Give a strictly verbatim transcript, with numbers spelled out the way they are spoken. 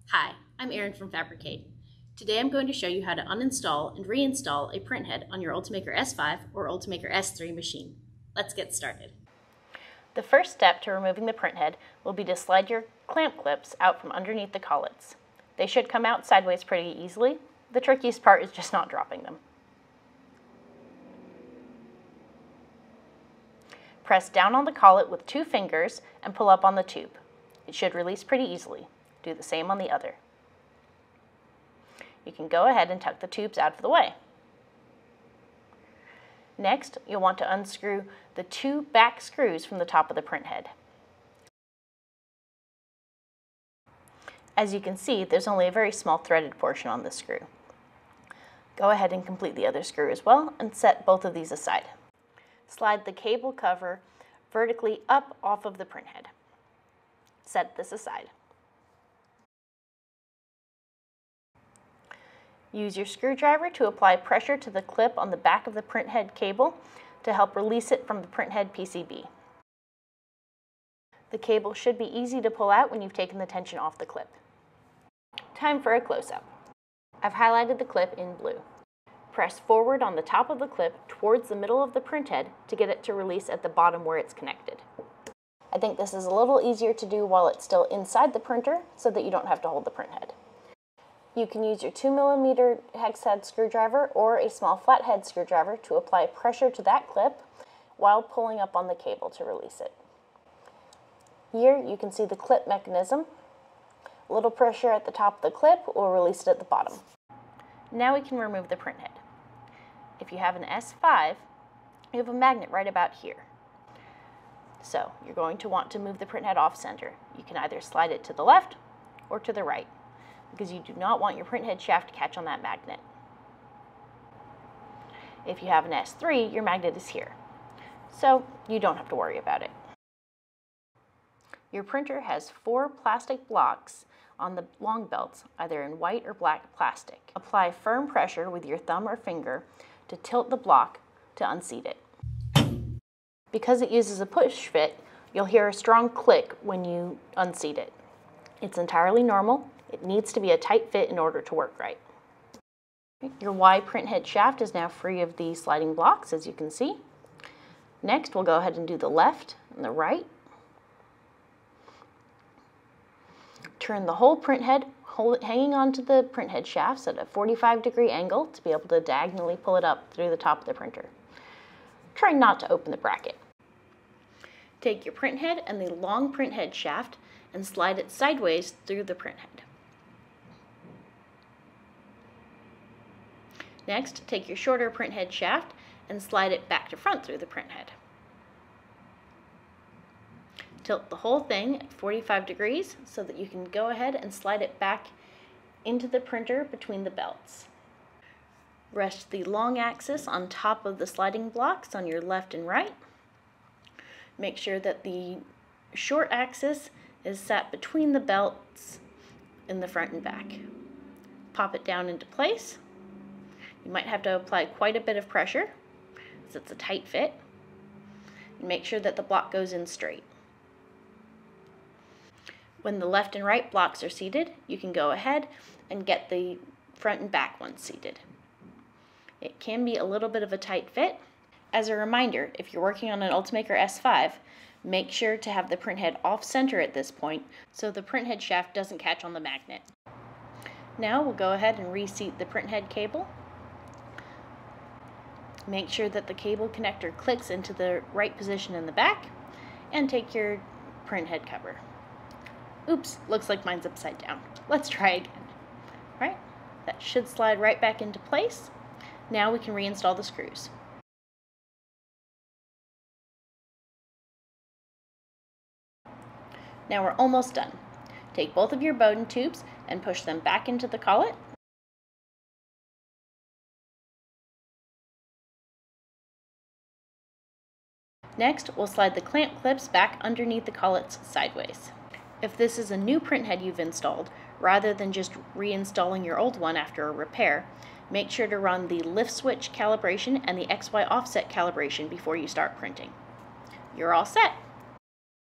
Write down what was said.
Hi, I'm Erin from Fabricate. Today I'm going to show you how to uninstall and reinstall a printhead on your Ultimaker S five or Ultimaker S three machine. Let's get started. The first step to removing the printhead will be to slide your clamp clips out from underneath the collets. They should come out sideways pretty easily. The trickiest part is just not dropping them. Press down on the collet with two fingers and pull up on the tube. It should release pretty easily. Do the same on the other. You can go ahead and tuck the tubes out of the way. Next, you'll want to unscrew the two back screws from the top of the printhead. As you can see, there's only a very small threaded portion on this screw. Go ahead and complete the other screw as well and set both of these aside. Slide the cable cover vertically up off of the printhead. Set this aside. Use your screwdriver to apply pressure to the clip on the back of the printhead cable to help release it from the printhead P C B. The cable should be easy to pull out when you've taken the tension off the clip. Time for a close-up. I've highlighted the clip in blue. Press forward on the top of the clip towards the middle of the printhead to get it to release at the bottom where it's connected. I think this is a little easier to do while it's still inside the printer so that you don't have to hold the printhead. You can use your two millimeter hex head screwdriver or a small flathead screwdriver to apply pressure to that clip while pulling up on the cable to release it. Here you can see the clip mechanism. A little pressure at the top of the clip will release it at the bottom. Now we can remove the printhead. If you have an S five, you have a magnet right about here. So you're going to want to move the printhead off center. You can either slide it to the left or to the right, because you do not want your printhead shaft to catch on that magnet. If you have an S three, your magnet is here, so you don't have to worry about it. Your printer has four plastic blocks on the long belts, either in white or black plastic. Apply firm pressure with your thumb or finger to tilt the block to unseat it. Because it uses a push fit, you'll hear a strong click when you unseat it. It's entirely normal. It needs to be a tight fit in order to work right. Your Y printhead shaft is now free of the sliding blocks, as you can see. Next, we'll go ahead and do the left and the right. Turn the whole printhead, hold it hanging onto the printhead shafts at a forty-five degree angle to be able to diagonally pull it up through the top of the printer. Try not to open the bracket. Take your printhead and the long printhead shaft and slide it sideways through the printhead. Next, take your shorter printhead shaft and slide it back to front through the printhead. Tilt the whole thing at forty-five degrees so that you can go ahead and slide it back into the printer between the belts. Rest the long axis on top of the sliding blocks on your left and right. Make sure that the short axis is sat between the belts in the front and back. Pop it down into place. You might have to apply quite a bit of pressure, because it's a tight fit. And make sure that the block goes in straight. When the left and right blocks are seated, you can go ahead and get the front and back ones seated. It can be a little bit of a tight fit. As a reminder, if you're working on an Ultimaker S five, make sure to have the printhead off center at this point so the printhead shaft doesn't catch on the magnet. Now we'll go ahead and reseat the printhead cable. Make sure that the cable connector clicks into the right position in the back, and take your printhead cover. Oops, looks like mine's upside down. Let's try again. All right, that should slide right back into place. Now we can reinstall the screws. Now we're almost done. Take both of your Bowden tubes and push them back into the collet. Next, we'll slide the clamp clips back underneath the collets sideways. If this is a new printhead you've installed, rather than just reinstalling your old one after a repair, make sure to run the lift switch calibration and the X Y offset calibration before you start printing. You're all set.